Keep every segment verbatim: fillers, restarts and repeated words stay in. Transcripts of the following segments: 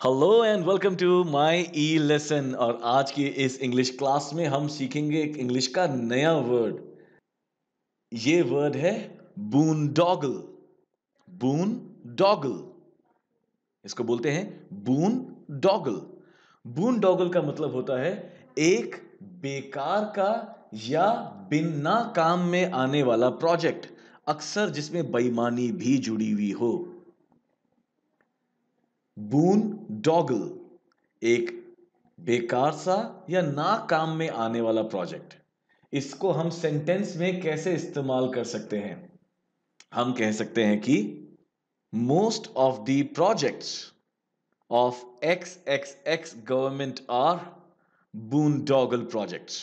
Hello and welcome to my e lesson. और आज की इस इंग्लिश क्लास में हम सीखेंगे एक इंग्लिश का नया वर्ड। ये वर्ड है बूनडॉगल। बूनडॉगल, इसको बोलते हैं बूनडॉगल। बूनडॉगल का मतलब होता है एक बेकार का या बिना काम में आने वाला प्रोजेक्ट, अक्सर जिसमें बेईमानी भी जुड़ी हुई हो। बून डॉगल, एक बेकार सा या ना काम में आने वाला प्रोजेक्ट। इसको हम सेंटेंस में कैसे इस्तेमाल कर सकते हैं? हम कह सकते हैं कि most of the projects of X X X government are boondoggle projects.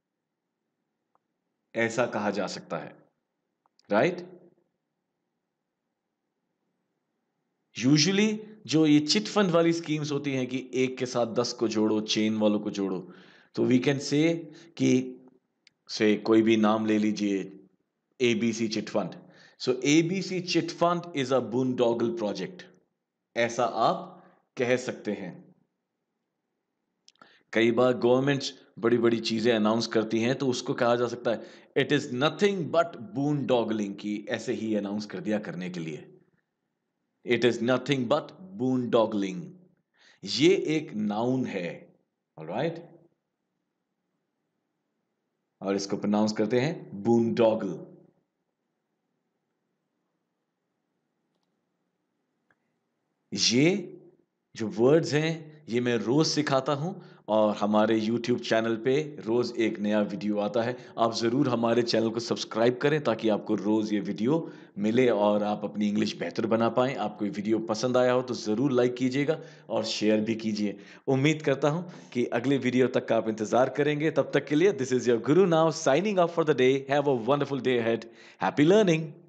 ऐसा कहा जा सकता है, राइट right? यूजुअली जो ये चिट फंड वाली स्कीम्स होती हैं कि एक के साथ दस को जोड़ो, चेन वालों को जोड़ो, तो वी कैन से कि से कोई भी नाम ले लीजिए, ABC chit fund. So ABC chit fund is a boondoggle project, ऐसा आप कह सकते हैं। कई बार गवर्नमेंट्स बड़ी बड़ी चीजें अनाउंस करती हैं तो उसको कहा जा सकता है it is nothing but boondoggling, की ऐसे ही अनाउंस कर दिया करने के लिए। It is nothing but boondoggling, ये एक नाउन है। ऑलराइट, और इसको प्रोनाउंस करते हैं बूनडॉगल। ये जो वर्ड्स हैं ये मैं रोज सिखाता हूं, और हमारे यूट्यूब चैनल पे रोज एक नया वीडियो आता है। आप जरूर हमारे चैनल को सब्सक्राइब करें ताकि आपको रोज ये वीडियो मिले और आप अपनी इंग्लिश बेहतर बना पाएं। आपको ये वीडियो पसंद आया हो तो जरूर लाइक कीजिएगा और शेयर भी कीजिए। उम्मीद करता हूं कि अगले वीडियो तक का आप इंतजार करेंगे। तब तक के लिए this is your guru now signing off for the day. Have a wonderful day ahead. Happy learning.